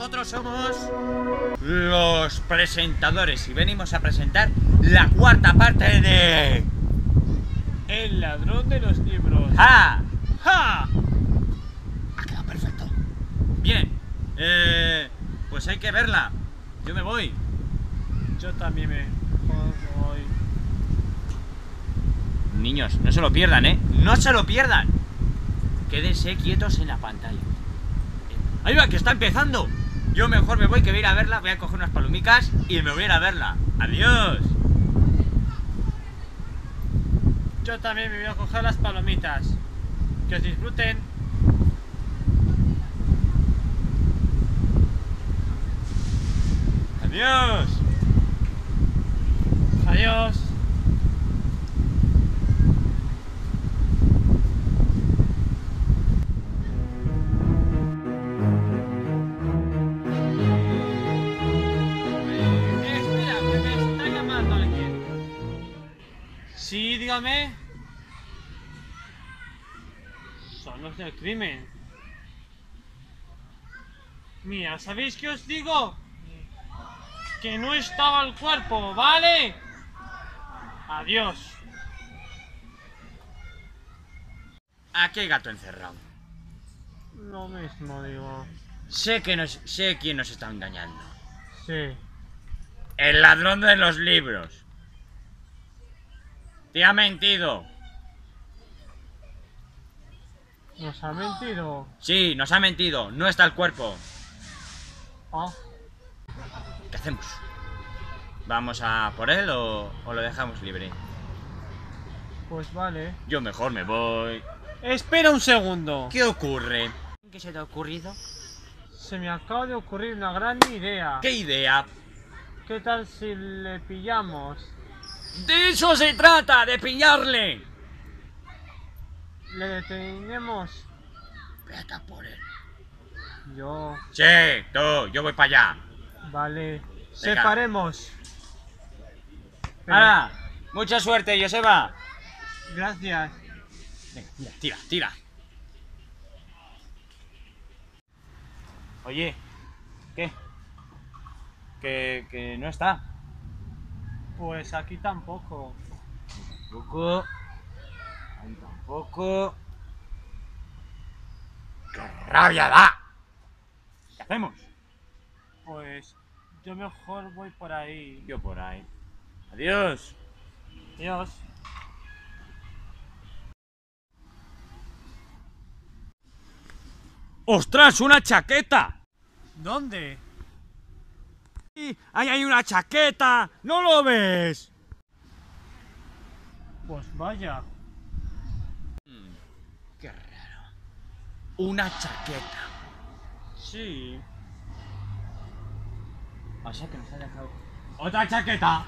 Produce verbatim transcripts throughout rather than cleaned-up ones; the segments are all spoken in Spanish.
nosotros somos los presentadores y venimos a presentar la cuarta parte de... El ladrón de los libros. ¡Ja! ¡Ja! Ha quedado perfecto. Bien, eh, pues hay que verla. Yo me voy. Yo también me voy. Niños, no se lo pierdan, ¿eh? ¡No se lo pierdan! Quédense quietos en la pantalla. ¡Ahí va, que está empezando! Yo mejor me voy, que voy a ir a verla. Voy a coger unas palomicas y me voy a ir a verla. ¡Adiós! Yo también me voy a coger las palomitas. Que os disfruten. ¡Adiós! Adiós. Eh, espera, que me está llamando alguien. Sí, dígame. Son los del crimen. Mira, ¿sabéis qué os digo? Que no estaba el cuerpo, ¿vale? Adiós. Aquí hay gato encerrado. Lo mismo digo. Sé que nos, sé quién nos está engañando. Sí. El ladrón de los libros. Te ha mentido. ¿Nos ha mentido? Sí, nos ha mentido. No está el cuerpo. Ah, ¿Qué hacemos? ¿Vamos a por él o, o lo dejamos libre? pues vale. Yo mejor me voy. Espera un segundo. ¿Qué ocurre? ¿Qué se te ha ocurrido? Se me acaba de ocurrir una gran idea. ¿Qué idea? ¿Qué tal si le pillamos? ¡De eso se trata! ¡De pillarle! Le detenemos. Vete a por él. Yo. Sí, tú, yo voy para allá. Vale. Separemos. Pero- ¡Hala! Mucha suerte, Joseba. Gracias. Venga, tira, tira, tira. Oye, ¿qué? Que, que no está. Pues aquí tampoco. Tampoco. Ahí tampoco. ¡Qué rabia da! ¿Qué hacemos? Pues yo mejor voy por ahí. Yo por ahí. Adiós. Adiós. ¡Ostras, una chaqueta! ¿Dónde? ¡Sí! ¡Ahí hay una chaqueta! ¿No lo ves? Pues vaya. Qué raro. Una chaqueta. Sí. O sea que nos ha dejado otra chaqueta.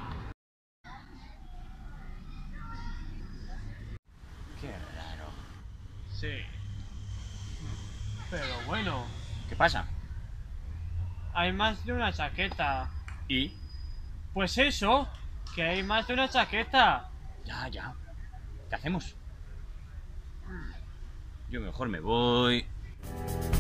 Qué raro. Sí. Pero bueno, ¿Qué pasa? hay más de una chaqueta. ¿Y? Pues eso, que hay más de una chaqueta. Ya, ya. ¿Qué hacemos? Yo mejor me voy.